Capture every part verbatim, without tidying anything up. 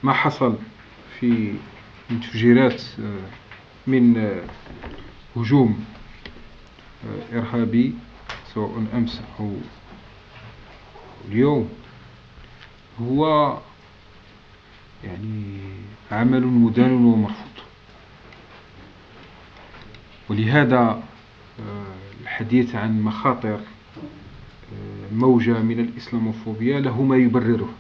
ما حصل في من تفجيرات من هجوم إرهابي سواء أمس أو اليوم هو يعني عمل مدان ومرفوض. ولهذا الحديث عن مخاطر موجة من الإسلاموفوبيا له ما يبرره.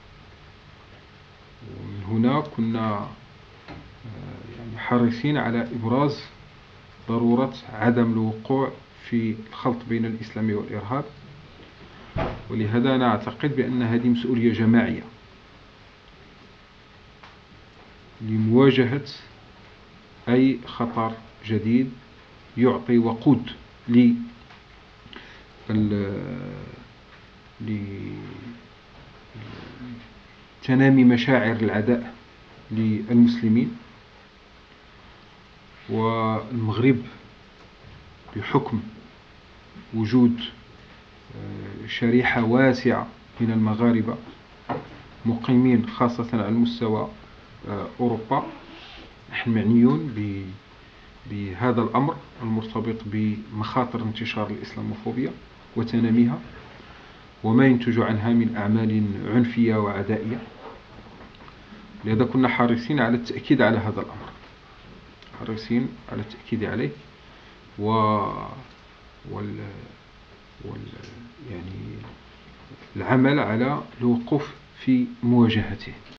ومن هنا كنا يعني حريصين على إبراز ضرورة عدم الوقوع في الخلط بين الإسلام والإرهاب. ولهذا أنا أعتقد بأن هذه مسؤولية جماعية لمواجهة أي خطر جديد يعطي وقود لتنامي مشاعر العداء للمسلمين. والمغرب بحكم وجود شريحة واسعة من المغاربة مقيمين خاصة على مستوى أوروبا، نحن معنيون بهذا الأمر المرتبط بمخاطر انتشار الإسلاموفوبيا وتناميها وما ينتج عنها من أعمال عنفية وعدائية. لذا كنا حريصين على التأكيد على هذا الأمر، حريصين على التأكيد عليه و وال... وال... يعني العمل على الوقوف في مواجهته.